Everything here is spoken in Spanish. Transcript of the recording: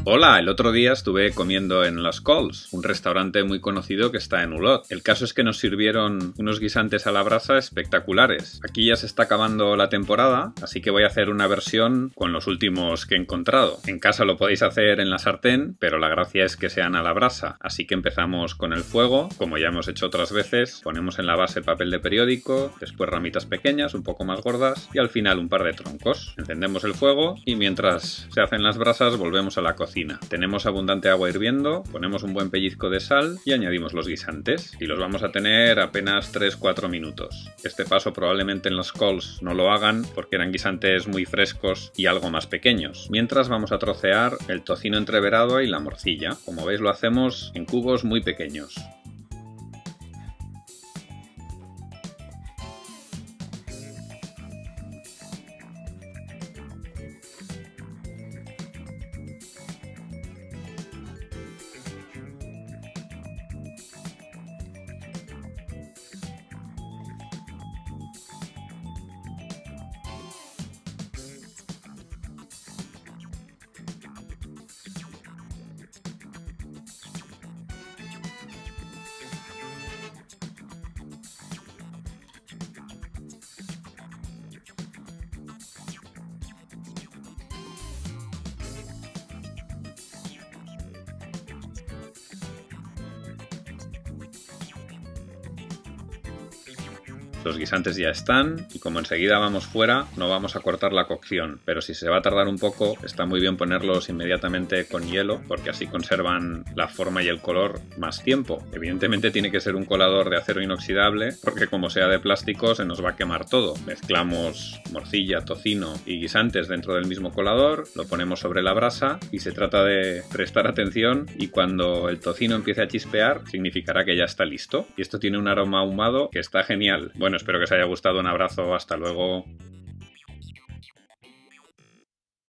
Hola, el otro día estuve comiendo en Las Cols, un restaurante muy conocido que está en Olot. El caso es que nos sirvieron unos guisantes a la brasa espectaculares. Aquí ya se está acabando la temporada, así que voy a hacer una versión con los últimos que he encontrado. En casa lo podéis hacer en la sartén, pero la gracia es que sean a la brasa. Así que empezamos con el fuego, como ya hemos hecho otras veces. Ponemos en la base papel de periódico, después ramitas pequeñas, un poco más gordas, y al final un par de troncos. Encendemos el fuego y mientras se hacen las brasas volvemos a la cocina. Tenemos abundante agua hirviendo, ponemos un buen pellizco de sal y añadimos los guisantes. Y los vamos a tener apenas 3-4 minutos. Este paso probablemente en los Cols no lo hagan porque eran guisantes muy frescos y algo más pequeños. Mientras vamos a trocear el tocino entreverado y la morcilla. Como veis lo hacemos en cubos muy pequeños. Los guisantes ya están y como enseguida vamos fuera no vamos a cortar la cocción, pero si se va a tardar un poco está muy bien ponerlos inmediatamente con hielo porque así conservan la forma y el color más tiempo. Evidentemente tiene que ser un colador de acero inoxidable porque como sea de plástico se nos va a quemar todo. Mezclamos morcilla, tocino y guisantes dentro del mismo colador, lo ponemos sobre la brasa y se trata de prestar atención y cuando el tocino empiece a chispear significará que ya está listo. Y esto tiene un aroma ahumado que está genial. Bueno, espero que os haya gustado, un abrazo, hasta luego.